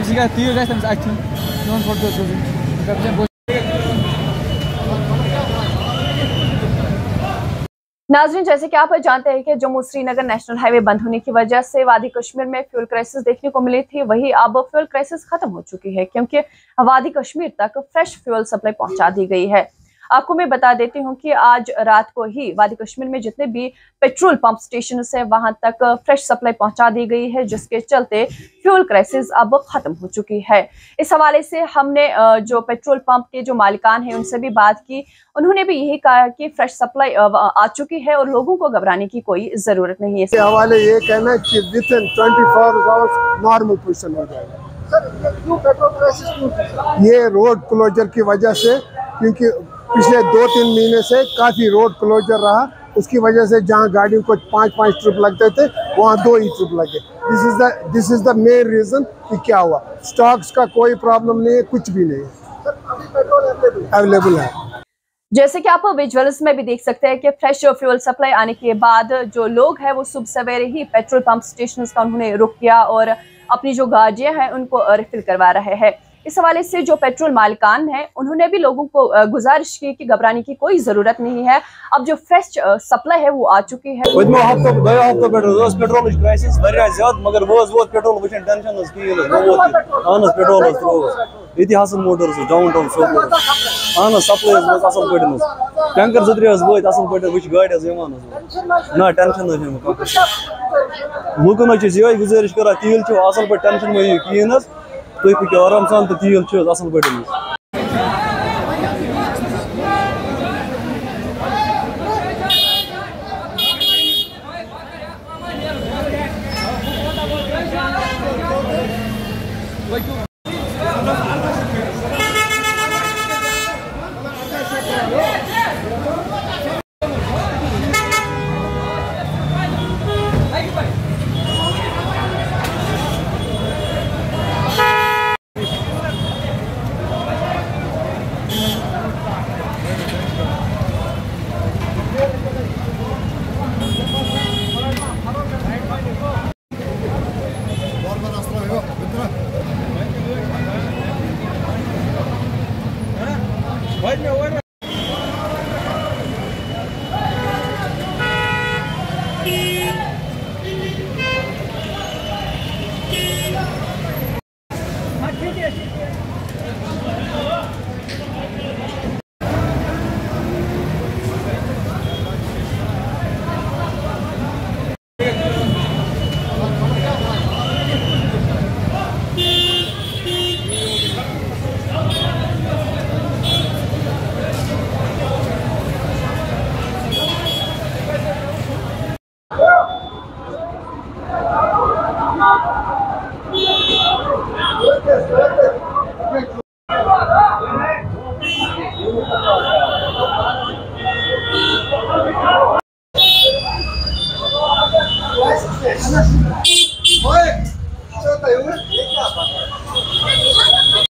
नाज़रीन, जैसे कि आप जानते हैं कि जम्मू श्रीनगर नेशनल हाईवे बंद होने की वजह से वादी कश्मीर में फ्यूल क्राइसिस देखने को मिली थी। वही अब फ्यूल क्राइसिस खत्म हो चुकी है क्योंकि वादी कश्मीर तक फ्रेश फ्यूल सप्लाई पहुंचा दी गई है। आपको मैं बता देती हूं कि आज रात को ही वादी कश्मीर में जितने भी पेट्रोल पंप स्टेशन है वहां तक फ्रेश सप्लाई पहुंचा दी गई है, जिसके चलते फ्यूल क्राइसिस अब खत्म हो चुकी है। इस हवाले से हमने जो पेट्रोल पंप के जो मालिकान हैं उनसे भी बात की। उन्होंने भी यही कहा कि फ्रेश सप्लाई आ चुकी है और लोगों को घबराने की कोई जरूरत नहीं है। हवाले ये कहना कि विदिन 24 आवर्स नॉर्मल पोजीशन हो जाएगा। ये रोड क्लोजर की वजह से, क्योंकि पिछले 2-3 महीने से काफ़ी रोड क्लोजर रहा, उसकी वजह से जहां गाड़ियों को 5-5 ट्रिप लगते थे वहां 2 ही ट्रिप लगे। This is the main reason कि क्या हुआ। स्टॉक्स का कोई प्रॉब्लम नहीं है, कुछ भी नहीं है, अवेलेबल है। जैसे कि आप विजुअल्स में भी देख सकते हैं कि फ्रेश फ्यूल सप्लाई आने के बाद जो लोग हैं वो सुबह सवेरे ही पेट्रोल पंप स्टेशन का उन्होंने रुक किया और अपनी जो गाड़ियां हैं उनको रिफिल करवा रहे हैं। इस हवाले से जो पेट्रोल मालिकान हैं उन्होंने भी लोगों को गुजारिश की कि घबराने की कोई जरूरत नहीं है। अब जो फ्रेश सप्लाई है वो आ चुकी है। ये हसन मोटर्स डाउनटाउन सोपोर अहन सप्लाई टैंकर 2-3 वत असल पे वो गाड़ ना टेंशन लुकन ये गुजारिश कर तील असल पे टेंशन मो कहें तुम पो आराम सान तो तील असल पे।